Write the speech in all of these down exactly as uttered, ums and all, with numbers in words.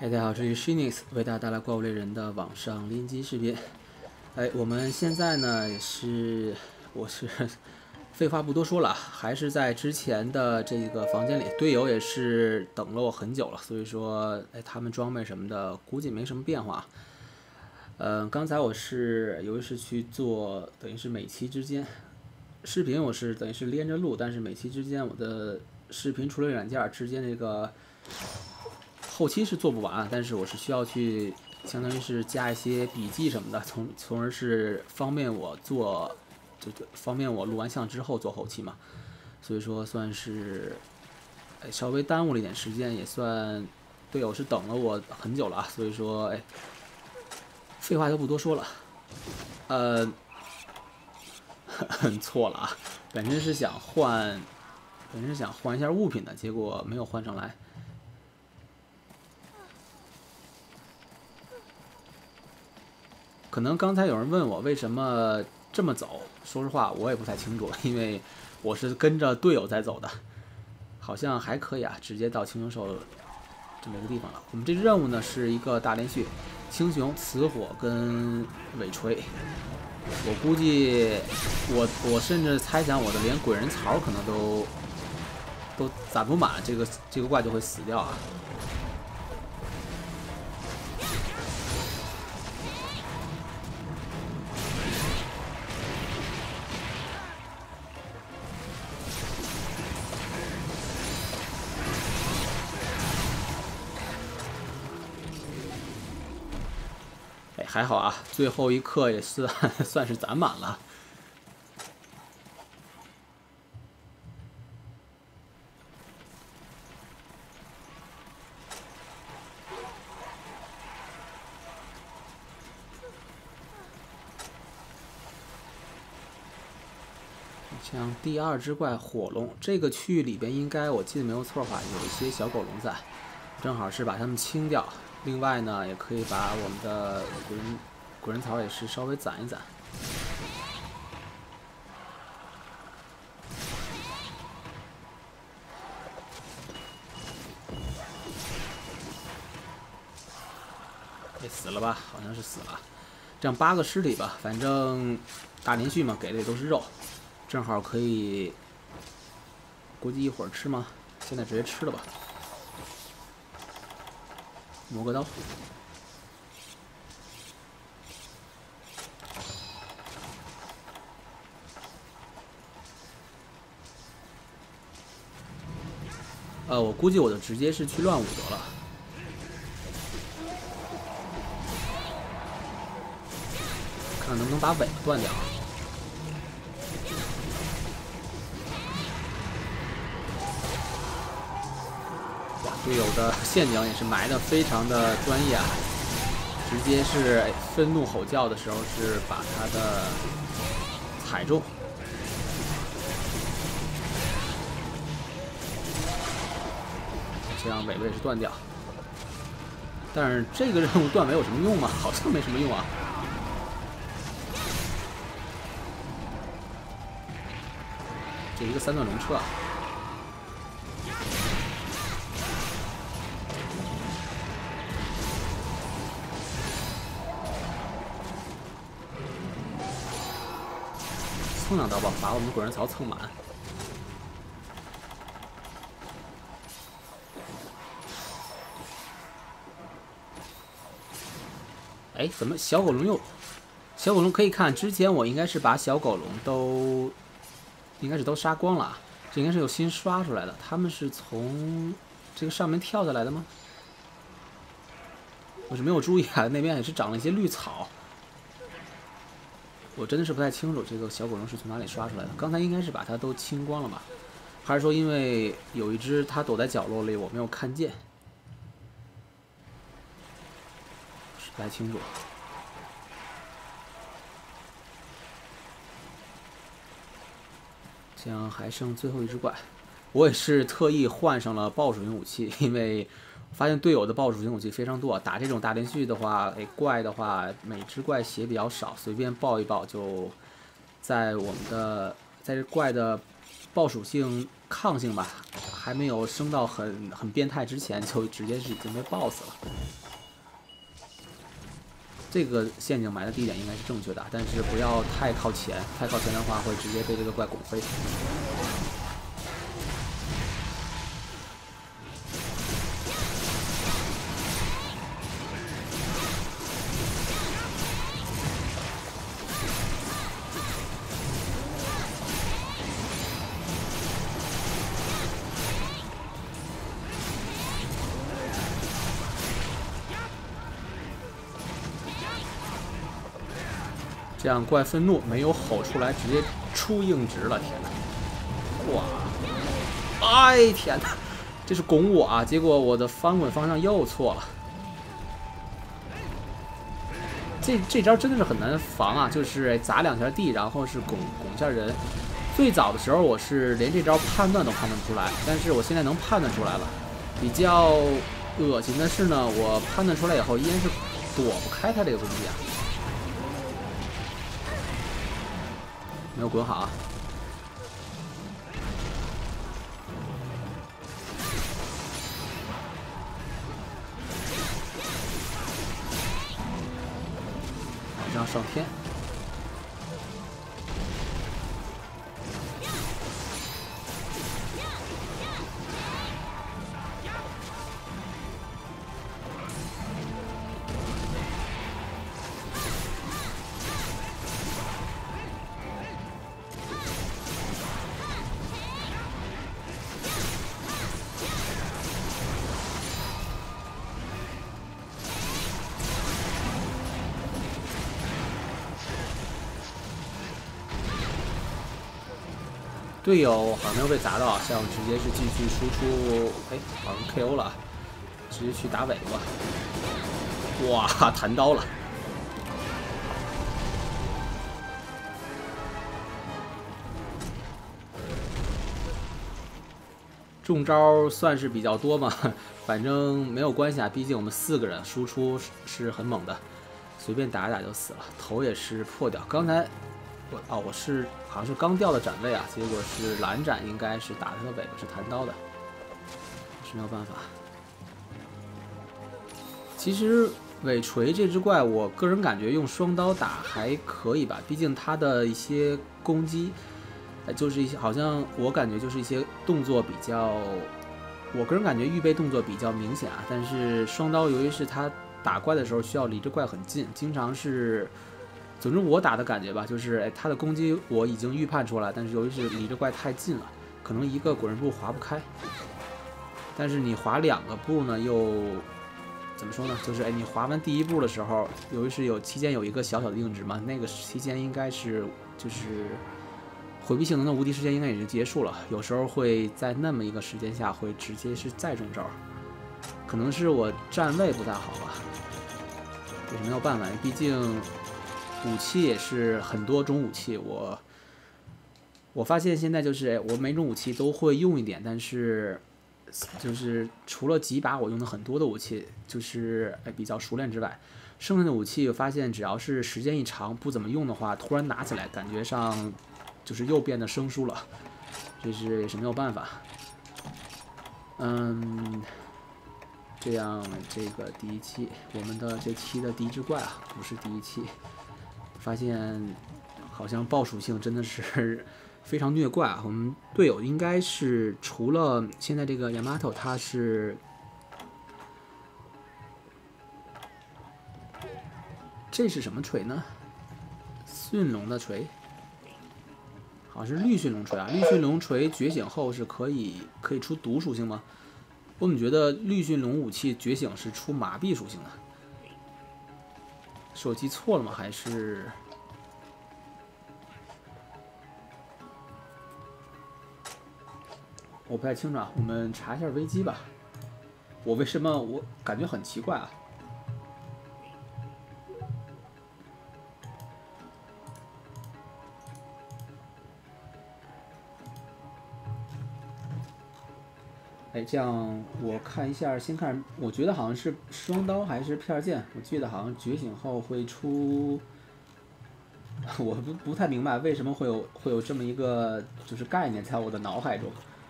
嗨，大家好，这里是 Shinix 为大家带来怪物猎人的网上联机视频。哎，我们现在呢也是，我是废话不多说了，还是在之前的这个房间里，队友也是等了我很久了，所以说，哎，他们装备什么的估计没什么变化。呃，刚才我是由于是去做，等于是每期之间视频，我是等于是连着录，但是每期之间我的视频处理软件之间这个后期是做不完，但是我是需要去相当于是加一些笔记什么的，从从而是方便我做，就就方便我录完像之后做后期嘛。所以说算是哎稍微耽误了一点时间，也算队友是等了我很久了啊。所以说哎，废话就不多说了，呃，错了啊，本身是想换，本身是想换一下物品的，结果没有换上来。可能刚才有人问我为什么这么走，说实话我也不太清楚，因为我是跟着队友在走的，好像还可以啊，直接到青熊兽这么一个地方了。我们这任务呢是一个大连续，青熊、雌火跟尾锤。我估计我我甚至猜想我的连鬼人槽可能都都攒不满，这个这个怪就会死掉啊。哎，还好啊，最后一刻也是算是攒满了。像第二只怪火龙，这个区域里边应该我记得没有错的话，有一些小狗龙在，正好是把它们清掉。另外呢，也可以把我们的鬼人鬼人草也是稍微攒一攒。哎，死了吧？好像是死了。这样八个尸体吧，反正大连续嘛，给的也都是肉，正好可以。估计一会儿吃吗？现在直接吃了吧。磨个刀。呃，我估计我就直接是去乱舞得了。看能不能把尾巴断掉。哇，队友的陷阱也是埋的非常的专业啊！直接是愤怒吼叫的时候是把他的踩中。这样尾巴也是断掉。但是这个任务断尾有什么用吗？好像没什么用啊。这一个三段龙车啊。蹭两刀吧，把我们的鬼人槽蹭满。哎，怎么小狗龙又？小狗龙可以看，之前我应该是把小狗龙都，应该是都杀光了，这应该是有新刷出来的。他们是从这个上面跳下来的吗？我是没有注意啊，那边也是长了一些绿草。我真的是不太清楚这个小狗龙是从哪里刷出来的。刚才应该是把它都清光了吧？还是说因为有一只它躲在角落里，我没有看见？不太清楚。这样还剩最后一只怪，我也是特意换上了爆属性武器，因为发现队友的爆属性武器非常多，打这种大连续的话，哎，怪的话每只怪血比较少，随便爆一爆就在我们的在这怪的爆属性抗性吧，还没有升到很很变态之前，就直接是已经被爆死了。这个陷阱埋的地点应该是正确的，但是不要太靠前，太靠前的话会直接被这个怪拱飞。这样怪愤怒没有吼出来，直接出硬直了！天哪！哇！哎天哪！这是拱我啊！结果我的翻滚方向又错了。这这招真的是很难防啊！就是砸两下地，然后是拱拱一下人。最早的时候我是连这招判断都判断不出来，但是我现在能判断出来了。比较恶心的是呢，我判断出来以后依然是躲不开他这个攻击啊。 没有滚好啊！好，这样上天。队友好像没有被砸到，像直接是继续输出，哎，好像 K O 了，直接去打尾吧。哇，弹刀了！中招算是比较多嘛，反正没有关系啊，毕竟我们四个人输出是很猛的，随便打一打就死了，头也是破掉。刚才。 我哦，我是好像是刚掉的斩位啊，结果是蓝斩，应该是打他的尾巴是弹刀的，是没有办法。其实尾锤这只怪，我个人感觉用双刀打还可以吧，毕竟它的一些攻击，呃，就是一些好像我感觉就是一些动作比较，我个人感觉预备动作比较明显啊。但是双刀由于是它打怪的时候需要离着怪很近，经常是。 总之，我打的感觉吧，就是哎，他的攻击我已经预判出来，但是由于是离着怪太近了，可能一个滚刃步划不开。但是你划两个步呢，又怎么说呢？就是哎，你划完第一步的时候，由于是有期间有一个小小的硬直嘛，那个期间应该是就是回避性能的无敌时间应该已经结束了，有时候会在那么一个时间下会直接是再中招，可能是我站位不太好吧，也是没有办法，毕竟。 武器也是很多种武器，我我发现现在就是我每种武器都会用一点，但是就是除了几把我用的很多的武器，就是哎比较熟练之外，剩下的武器我发现只要是时间一长不怎么用的话，突然拿起来感觉上就是又变得生疏了，这是也是没有办法。嗯，这样这个第一期我们的这期的第一只怪啊，不是第一期。 发现好像爆属性真的是非常虐怪啊！我们队友应该是除了现在这个 Yamato， 他是这是什么锤呢？驯龙的锤，好像是绿驯龙锤啊！绿驯龙锤觉醒后是可以可以出毒属性吗？我怎么觉得绿驯龙武器觉醒是出麻痹属性的？ 是我记错了吗？还是我不太清楚啊？我们查一下危机吧。我为什么我感觉很奇怪啊？哎，这样我看一下，先看，我觉得好像是双刀还是片剑，我记得好像觉醒后会出我不不太明白为什么会有会有这么一个就是概念在我的脑海中。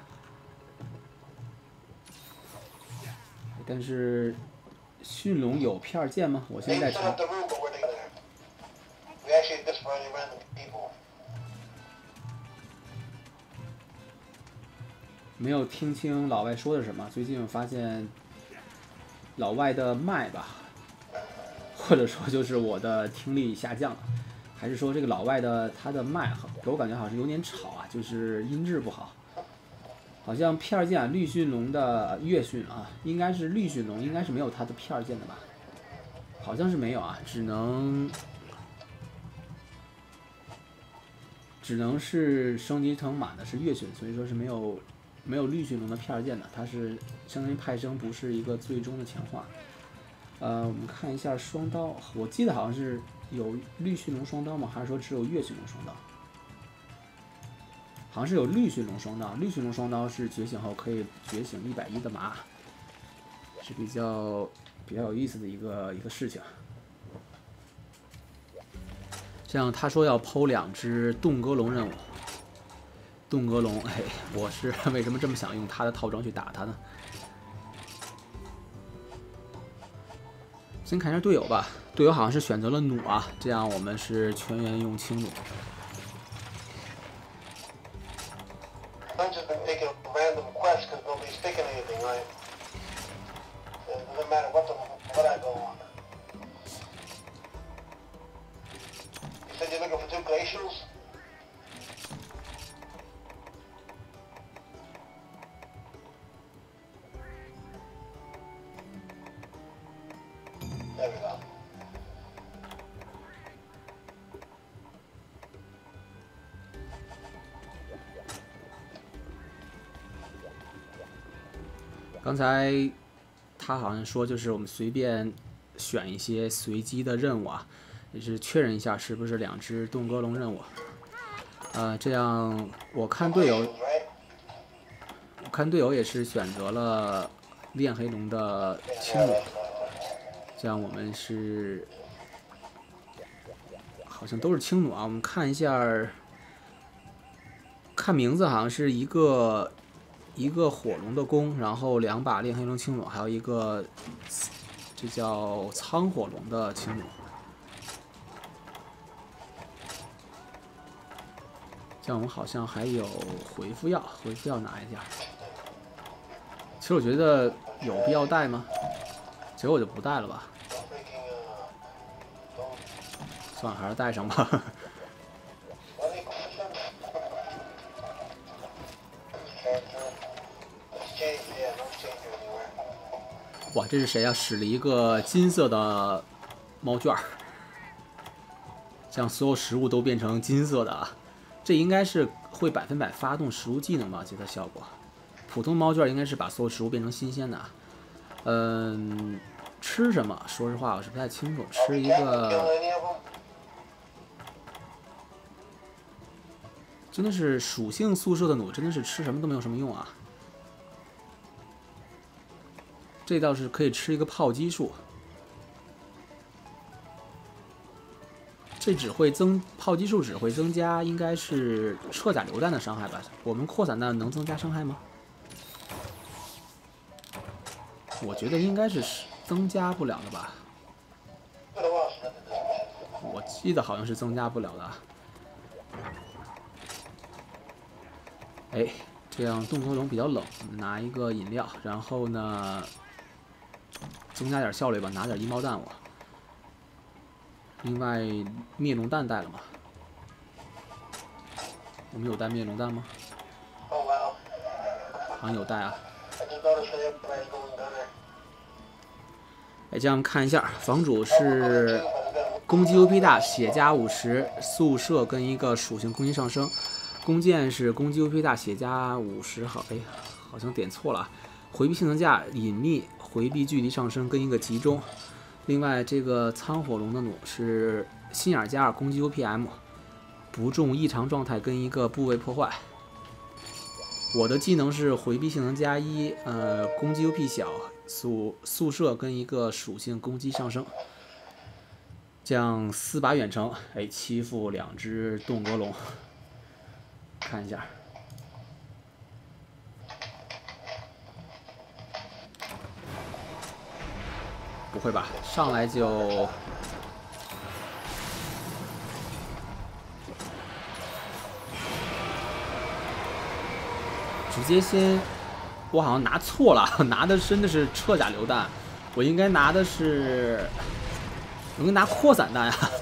但是驯龙有片剑吗？我现在查。没有听清老外说的什么。最近我发现老外的麦吧，或者说就是我的听力下降了，还是说这个老外的他的麦给我感觉好像有点吵啊，就是音质不好。好像片剑绿驯龙的月驯啊，应该是绿驯龙，应该是没有它的片剑的吧？好像是没有啊，只能只能是升级成满的是月驯，所以说是没有没有绿驯龙的片剑的，它是相当于派生，不是一个最终的强化。呃，我们看一下双刀，我记得好像是有绿驯龙双刀吗？还是说只有月驯龙双刀？好像是有绿驯龙双刀，绿驯龙双刀是觉醒后可以觉醒一百一的麻，是比较比较有意思的一个一个事情。这样他说要剖两只洞戈龙任务，洞戈龙，哎，我是为什么这么想用他的套装去打他呢？先看一下队友吧，队友好像是选择了弩啊，这样我们是全员用轻弩。刚才他好像说，就是我们随便选一些随机的任务啊，也是确认一下是不是两只洞戈龙任务。呃，这样我看队友，我看队友也是选择了炼黑龙的轻弩，这样我们是好像都是轻弩啊。我们看一下，看名字好像是一个。一个火龙的弓，然后两把炼黑龙轻弩，还有一个这叫苍火龙的轻弩。这样我们好像还有回复药，回复药拿一下。其实我觉得有必要带吗？其实我就不带了吧。算了，还是带上吧。哇，这是谁啊？使了一个金色的猫圈儿，这样所有食物都变成金色的啊！这应该是会百分百发动食物技能吧？这个效果，普通猫圈应该是把所有食物变成新鲜的啊。嗯，吃什么？说实话，我是不太清楚。吃一个，真的是属性宿舍的弩，真的是吃什么都没有什么用啊。这倒是可以吃一个炮击术，这只会增炮击术只会增加，应该是掣甲榴弹的伤害吧？我们扩散弹能增加伤害吗？我觉得应该是增加不了的吧。我记得好像是增加不了的。哎，这样洞口龙比较冷，拿一个饮料，然后呢？增加点效率吧，拿点衣帽弹我。另外，灭龙弹带了吗？我们有带灭龙弹吗？好像有带啊。哎，这样看一下，房主是攻击 U P 大，血加五十，速射跟一个属性攻击上升。弓箭是攻击 U P 大，血加五十，好，哎，好像点错了。回避性能价隐秘。回避距离上升跟一个集中，另外这个苍火龙的弩是心眼加二攻击 U P M， 不中异常状态跟一个部位破坏。我的技能是回避性能加一，呃，攻击 U P 小，速速射跟一个属性攻击上升。 这样四把远程，哎，欺负两只洞阁龙。看一下，不会吧？上来就直接先，我好像拿错了，拿的真的是彻甲榴弹，我应该拿的是。 我应该拿扩散弹呀、啊，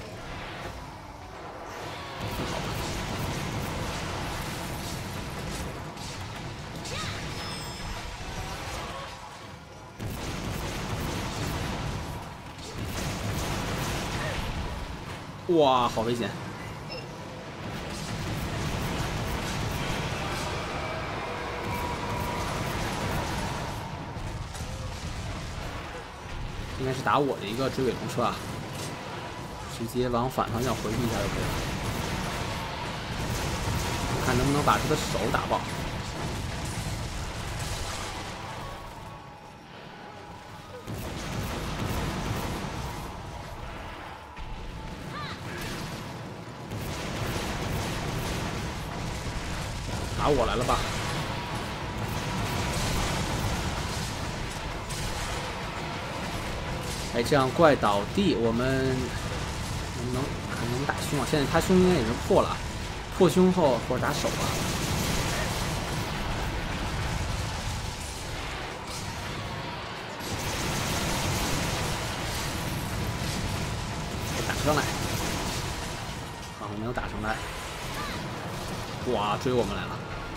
哇，好危险！应该是打我的一个追尾龙车啊。 直接往反方向回避一下就可以了，看能不能把他的手打爆。打我来了吧？哎，这样怪倒地，我们。 能看能打胸啊！现在他胸应该也是破了，破胸后或者打手吧。打上来，好，没有打上来。哇，追我们来了！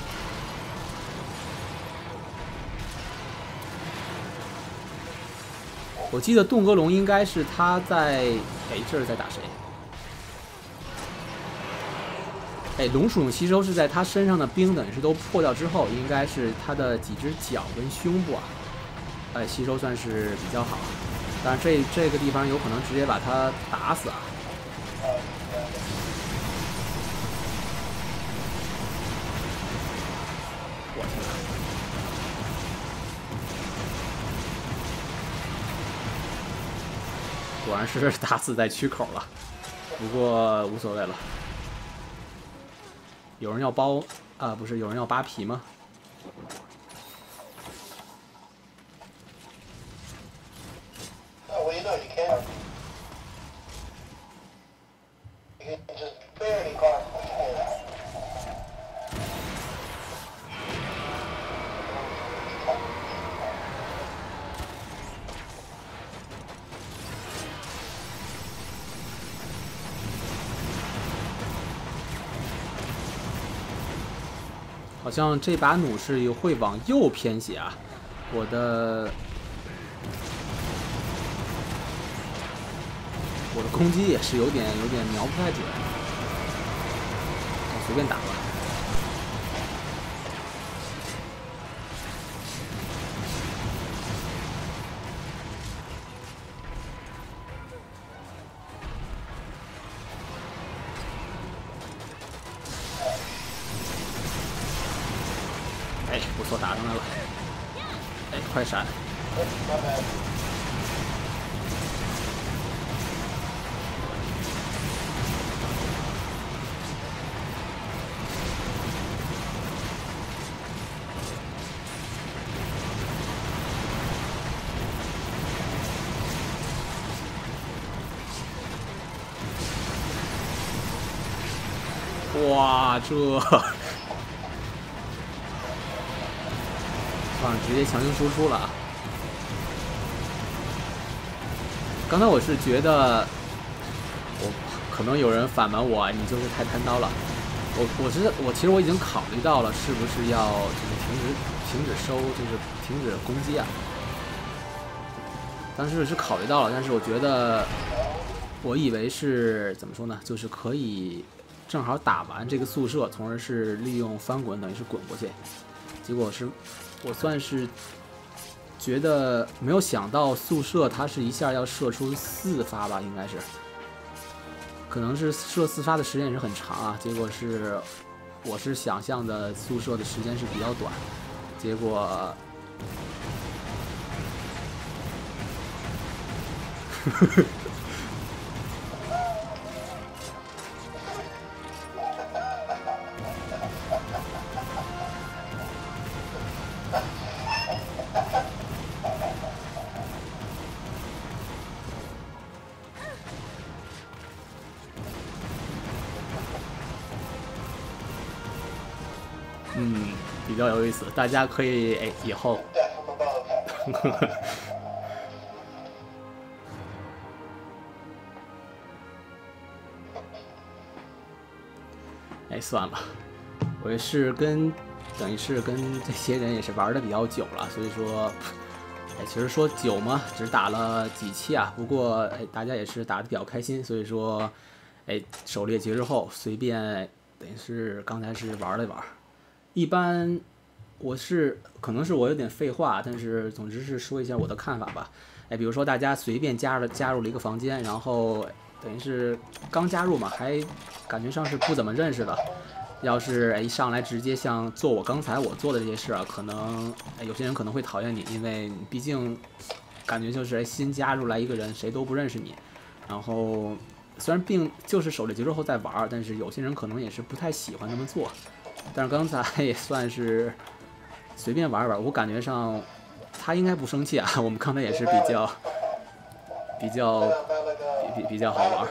我记得洞阁龙应该是他在，哎，这是在打谁？ 哎，龙属性吸收是在它身上的冰等于是都破掉之后，应该是它的几只脚跟胸部啊，哎，吸收算是比较好。但是这这个地方有可能直接把它打死啊！我天哪！果然是打死在区口了，不过无所谓了。 有人要包啊，不是有人要扒皮吗？好像这把弩是会往右偏斜啊，我的我的攻击也是有点有点瞄不太准，我随便打吧。哎，不错，打上来了。哎，快闪！哇，这啊，直接强行输出了。刚才我是觉得，我可能有人反瞒我，你就是太贪刀了。我我是我其实我已经考虑到了，是不是要就是停止停止收，就是停止攻击啊。当时是考虑到了，但是我觉得，我以为是怎么说呢？就是可以正好打完这个宿舍，从而是利用翻滚，等于是滚过去。结果是，我算是觉得没有想到宿舍它是一下要射出四发吧，应该是，可能是射四发的时间也是很长啊。结果是，我是想象的宿舍的时间是比较短，结果。 嗯，比较有意思，大家可以哎以后。哎，算了，我也是跟，等于是跟这些人也是玩的比较久了，所以说，哎，其实说久嘛，只打了几期啊，不过哎，大家也是打的比较开心，所以说，哎，狩猎节日后随便，等于是刚才是玩了玩，一般我是可能是我有点废话，但是总之是说一下我的看法吧。哎，比如说大家随便加了加入了一个房间，然后等于是刚加入嘛，还感觉上是不怎么认识的。要是一上来直接像做我刚才我做的这些事啊，可能有些人可能会讨厌你，因为毕竟感觉就是新加入来一个人，谁都不认识你。然后虽然并就是狩猎结束后再玩，但是有些人可能也是不太喜欢这么做。但是刚才也算是随便玩玩，我感觉上他应该不生气啊。我们刚才也是比较比较比比比较好玩。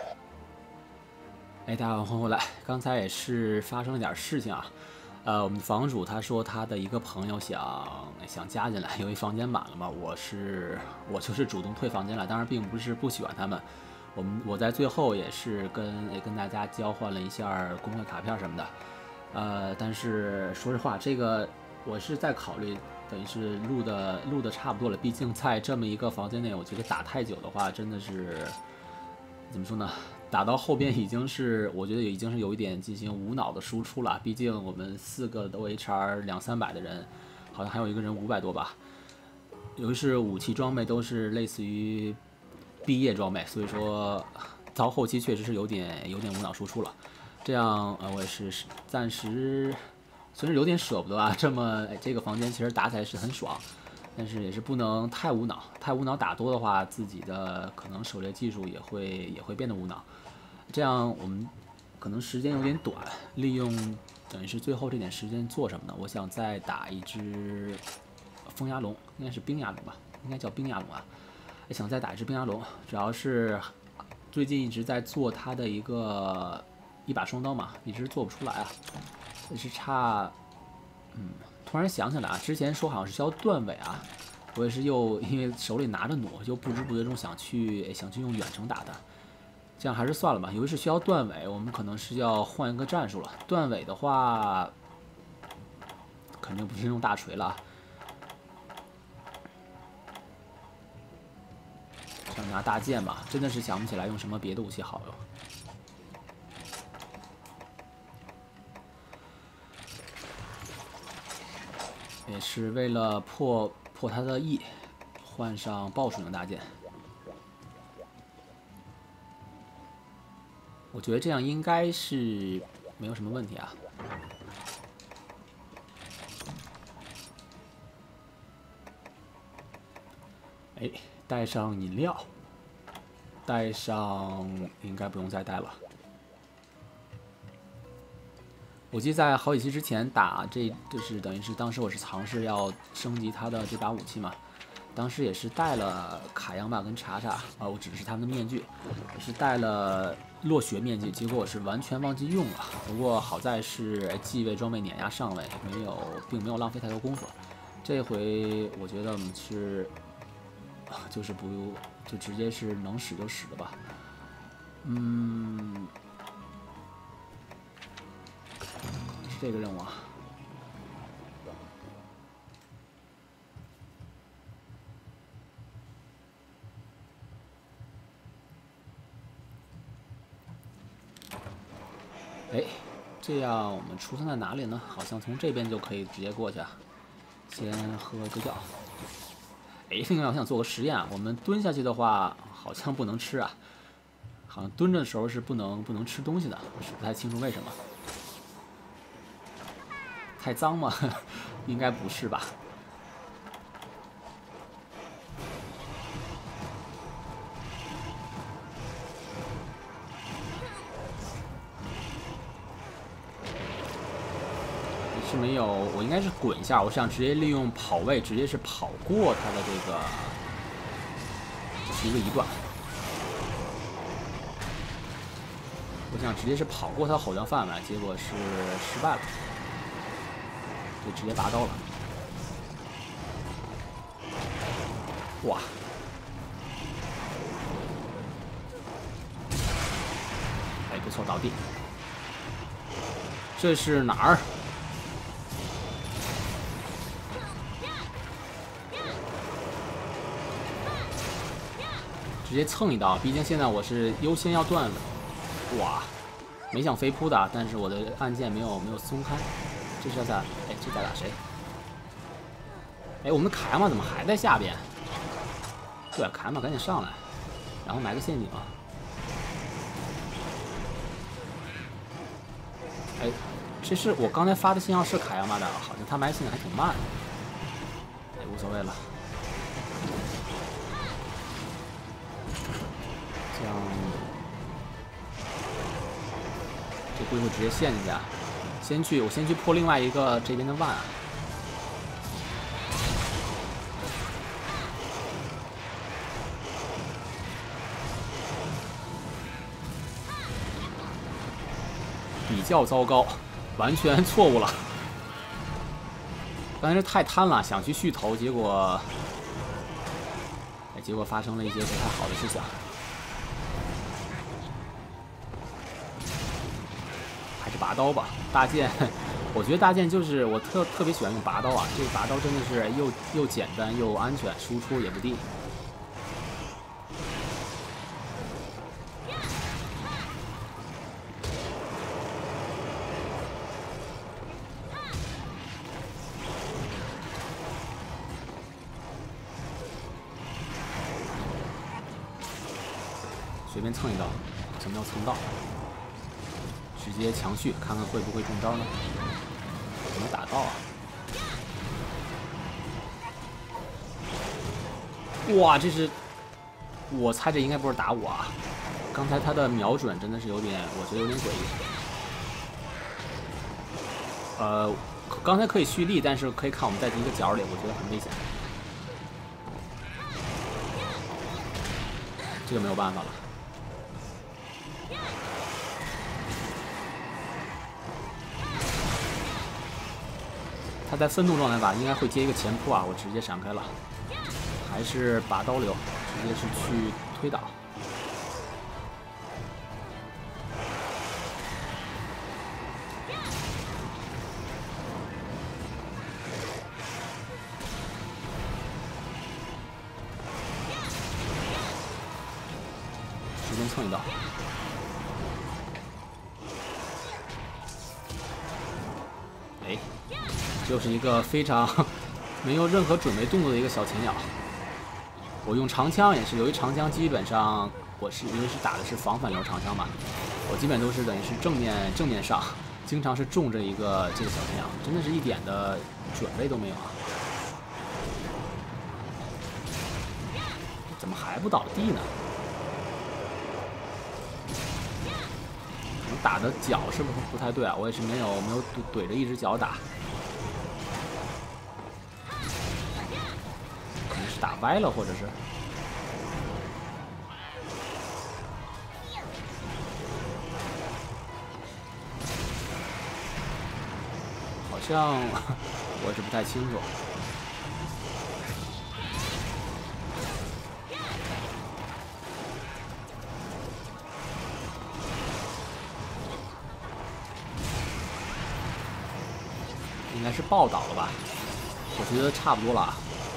哎，大家往后来，刚才也是发生了点事情啊。呃，我们房主他说他的一个朋友想想加进来，因为房间满了嘛。我是我就是主动退房间了，当然并不是不喜欢他们。我们我在最后也是跟也跟大家交换了一下公会卡片什么的。呃，但是说实话，这个我是在考虑，等于是录的录的差不多了。毕竟在这么一个房间内，我觉得打太久的话，真的是怎么说呢？打到后边已经是，我觉得已经是有一点进行无脑的输出了。毕竟我们四个都 H R 两三百的人，好像还有一个人五百多吧。尤其是武器装备都是类似于毕业装备，所以说到后期确实是有点有点无脑输出了。这样呃，我也是暂时虽然有点舍不得啊，这么哎这个房间其实打起来是很爽。但是也是不能太无脑，太无脑打多的话，自己的可能狩猎技术也会也会变得无脑。这样我们可能时间有点短，利用等于是最后这点时间做什么呢？我想再打一只风牙龙，应该是冰牙龙吧，应该叫冰牙龙啊。想再打一只冰牙龙，主要是最近一直在做它的一个一把双刀嘛，一直做不出来啊，也是差嗯。突然想起来啊，之前说好像是需要断尾啊，我也是又因为手里拿着弩，就不知不觉中想去想去用远程打的，这样还是算了吧。由于是需要断尾，我们可能是要换一个战术了。断尾的话，肯定不是用大锤了，想拿大剑吧，真的是想不起来用什么别的武器好哟。也是为了破破他的翼，换上爆属性大剑。我觉得这样应该是没有什么问题啊。哎，带上饮料，带上应该不用再带了。我记得在好几期之前打这，就是等于是当时我是尝试要升级他的这把武器嘛，当时也是带了卡央吧跟查查啊，我指的是他们的面具，也是带了落雪面具，结果我是完全忘记用了。不过好在是继位装备碾压上位，没有并没有浪费太多功夫。这回我觉得我们是就是不就直接是能使就使了吧，嗯。是这个任务啊。哎，这样我们出生在哪里呢？好像从这边就可以直接过去啊。先喝个药。哎，另外我想做个实验啊，我们蹲下去的话，好像不能吃啊。好像蹲着的时候是不能不能吃东西的，我是不太清楚为什么。太脏吗？应该不是吧。是没有，我应该是滚一下，我想直接利用跑位，直接是跑过他的这个，这是一个一段。我想直接是跑过他吼叫范围，结果是失败了。 就直接拔刀了。哇！哎，不错，倒地。这是哪儿？直接蹭一刀，毕竟现在我是优先要断的。哇，没想飞扑的，但是我的按键没有没有松开。这是要在哎，这在打谁？哎，我们的凯亚玛怎么还在下边？对，凯亚玛赶紧上来，然后埋个陷阱啊！哎，这是我刚才发的信号是凯亚玛的，好像他埋陷阱还挺慢。哎，无所谓了。这样，这龟会直接陷进去啊！先去，我先去破另外一个这边的万啊！比较糟糕，完全错误了。刚才是太贪了，想去续头，结果，哎，结果发生了一些不太好的事情。还是拔刀吧，大剑，我觉得大剑就是我特特别喜欢用拔刀啊，这个拔刀真的是又又简单又安全，输出也不低。随便蹭一刀，什么叫蹭到？直接强续，看看会不会中招呢？没打到啊！哇，这是，我猜这应该不是打我啊！刚才他的瞄准真的是有点，我觉得有点诡异。呃，刚才可以蓄力，但是可以看我们在第一个角里，我觉得很危险。这个没有办法了。他在愤怒状态吧，应该会接一个前扑啊，我直接闪开了，还是拔刀流，直接是去推倒。时间蹭一刀。哎。就是一个非常没有任何准备动作的一个小前摇。我用长枪也是，由于长枪基本上我是因为是打的是防反流长枪嘛，我基本都是等于是正面正面上，经常是中这一个这个小前摇，真的是一点的准备都没有啊！怎么还不倒地呢？可能打的脚是不是不太对啊？我也是没有没有怼怼着一只脚打。打歪了，或者是好像我是不太清楚。应该是爆倒了吧？我觉得差不多了。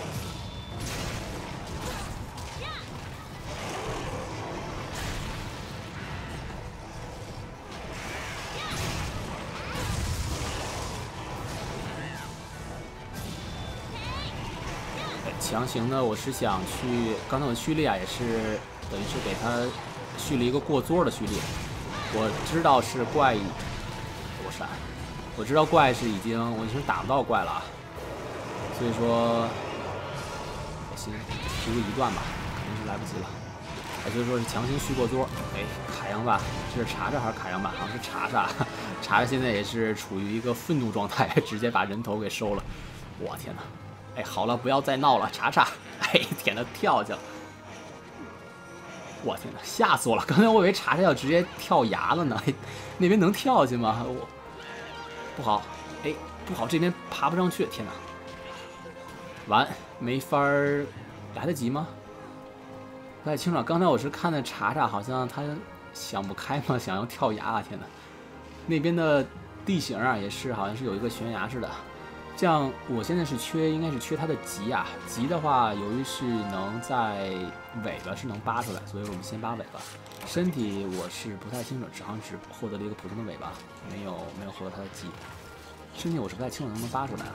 强行的，我是想去，刚才我蓄力啊，也是等于是给他蓄了一个过作的蓄力。我知道是怪，我闪，我知道怪是已经，我已经打不到怪了，所以说，行，提个一段吧，肯定是来不及了。也就是说是强行蓄过作。哎，卡扬吧，这是查查还是卡扬吧？好像是查查，查查现在也是处于一个愤怒状态，直接把人头给收了。我天哪！哎，好了，不要再闹了，查查！哎，天呐，跳去了！我天呐，吓死我了！刚才我以为查查要直接跳崖了呢，那边能跳去吗？我不好，哎， 不好，这边爬不上去，天哪！完，没法儿，来得及吗？不太清楚。刚才我是看的查查，好像他想不开嘛，想要跳崖啊！天哪，那边的地形啊，也是好像是有一个悬崖似的。这样，我现在是缺，应该是缺它的棘啊。棘的话，由于是能在尾巴是能扒出来，所以我们先扒尾巴。身体我是不太清楚，好像只获得了一个普通的尾巴，没有没有获得它的棘。身体我是不太清楚能不能扒出来啊。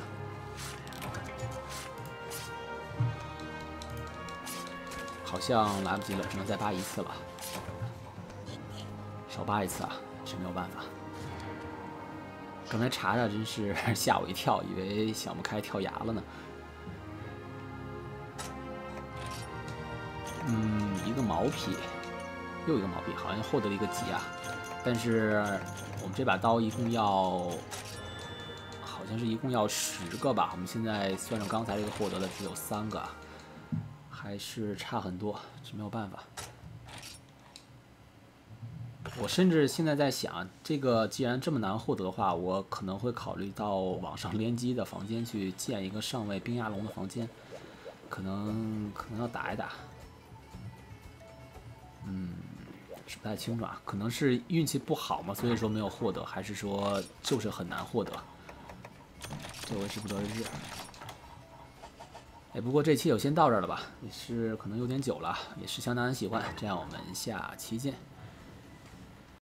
好像来不及了，只能再扒一次了。少扒一次啊，是没有办法。刚才查查真是吓我一跳，以为想不开跳崖了呢。嗯，一个毛皮，又一个毛皮，好像获得了一个棘啊。但是我们这把刀一共要，好像是一共要十个吧。我们现在算上刚才这个获得的只有三个，还是差很多，这没有办法。我甚至现在在想，这个既然这么难获得的话，我可能会考虑到网上联机的房间去建一个上位冰压龙的房间，可能可能要打一打。嗯，是不太清楚啊，可能是运气不好嘛，所以说没有获得，还是说就是很难获得，这我也是不得而知。哎，不过这期就先到这儿了吧，也是可能有点久了，也是相当喜欢，这样我们下期见。